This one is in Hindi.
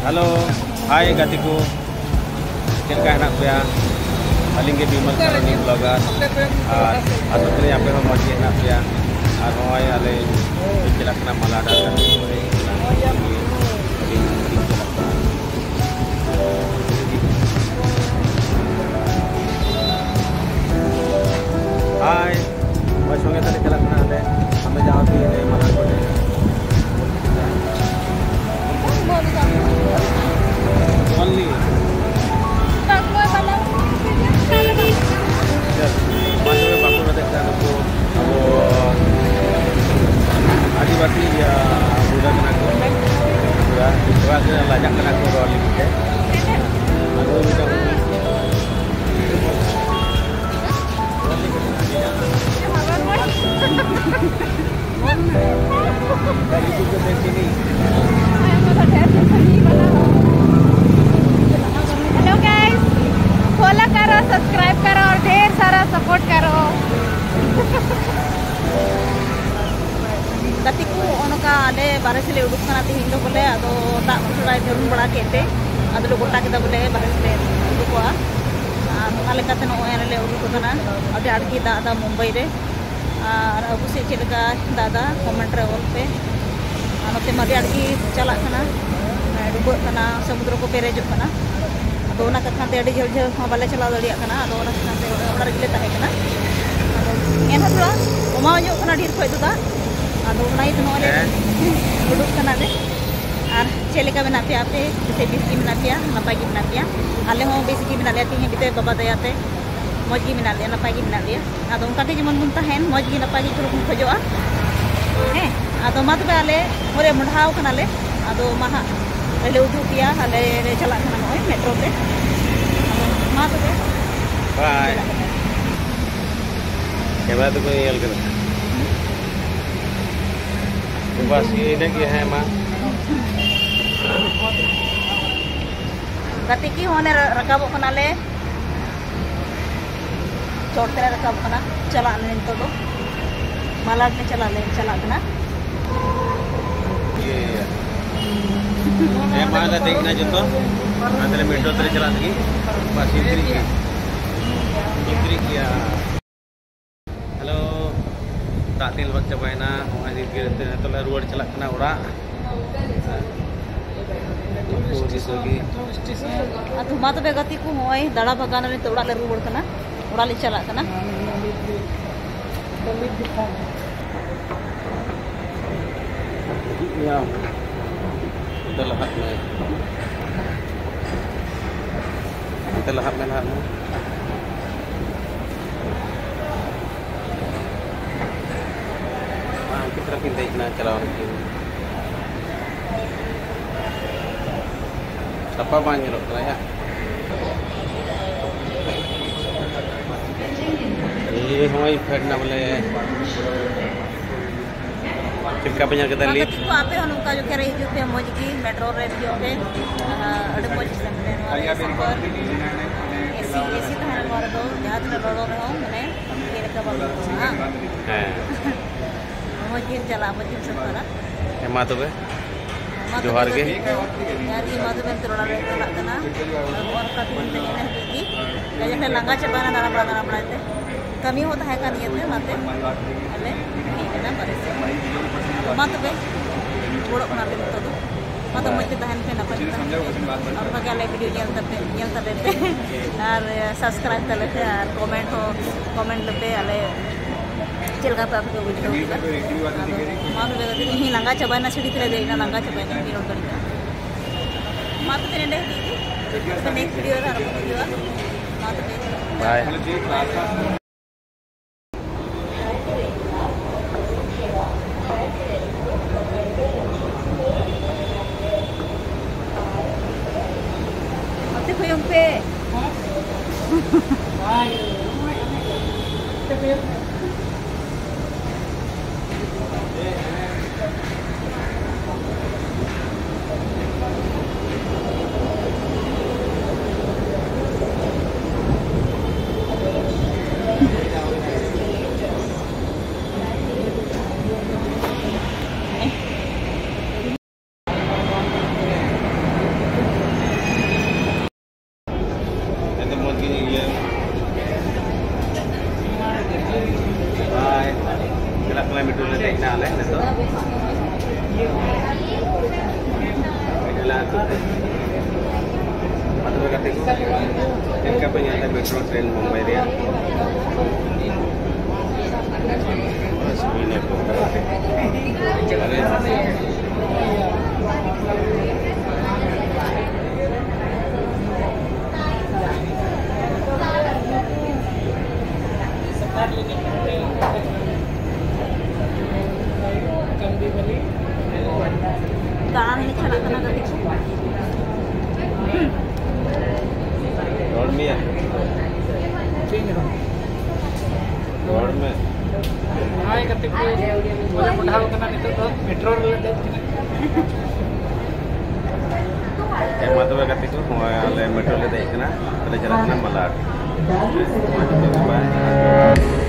Halo, hai Gati ko. Chilka henak pea. Aling ke bimal karoni vlogger. Aso teri ape ho moji henak pea. Ar hoy ale chilak na malada kan. Hai. Mas songe tadi chilak na ale. Hame jao thi malad ko. Only. Adivasi ya budak kena ko, budak lajak kena ko rolling ke. Aduh budak. Dari itu ke sini. Hello guys, follow करो, सब्सक्राइब करो और ढेर सारा सपोर्ट करो। गति को उनका आले बारे से ले उड़ुक कना ती हिंदो बोले अदो ता थोड़ा जरूर बड़ा केते अदो लो गोटा के बोले बारे से उड़ुकवा आले कते नो एने ले उड़ुक कना अबे आड़की दादा मुंबई रे और अब से चिलका दादा कमेंट रे ऑल पे अनते मदे आड़की चला कना डुबो कना समुद्र को पेरेजो कना अदो ना कखाते अड़ी झल झल बाले चला दड़िया कना अदो ना कखाते ओड़ा गिले ताहे कना अदो एन थोड़ा ओमा जो कना ढेर खोय दुदा अदो नाइ तो नोले उडुक कना ले आर चेलेका मेना पे आपे जैसे बिस्की मेना पिया नपाई की मेना पिया आले हो बिस्की मेना ले तिहे बिते बाबा दयाते मौज की मेना ले नपाई की मेना ले अदो उनका के जेमन बुन ताहेन मौज की नपाई की कुरो खोजोआ हे अदो मा तबे आले मोरे मुढाव कना ले अदो माहा ले उदु पिया आले रे चला कना नय मेट्रो पे मा तबे बाय कैमरा तो कोई हेल्प कर बस ये कि है माँ गति की होने रकाबो कना ले चोटते रकाबो कना चला ने तो दो मालाड ने चला कना ये माला देखना जो तो अंदर मेट्रो तेरे चला लगी बस इतनी किया हेलो तातिल वक्त चबायना हमारी गिरते हैं तो रुआड़ चला कना उड़ा अधुमा तो बेगति को होय दाड़ा भगाना ने तो उड़ा ले रुआड़ कना उड़ा ले चला कना या telahap में kita pindah na Chalo siapa banyak loh ya ये हमारी फैटना बोले चिपका पे जाके तली तो आपे उनका जो कह रही जो पे मौज की मेट्रो रे जो पे अड़े मौज से एसी तो है हमारा तो जहां तक रोड हो मैंने ये का बोल हां मौज की चला मौज से करा ए मा तो बे जोहार के यार ये मा तो बे तोड़ा रे कना और का दिन ने की जैसे लंगा चबाना दाना पड़ाते कमी होता है का नियत है माते अले नहीं ना बरे से माते बे बड़ो बना ले तो माते मते दहन पे ना पर और का ले वीडियो ᱧᱮᱞ ᱛᱟᱵᱮᱱ और सब्सक्राइब कर लेते और कमेंट लेते अले चलका पे आपको वीडियो माते बे नहीं लंगा चबाना छिड़ी तले देना लंगा चबाना नहीं रोड करी माते तेरे ने नेक्स्ट वीडियो रा वीडियो माते bye Atau berkata itu, mereka pengen metro train Mumbai dia. Sebenarnya Daran ini Chalo kena Gati ko. Road में है रोड में हाय Gati ko wala mo daw kana nito to metro rail din yang matu Gati ko oleh metro le dekna pelajaran malar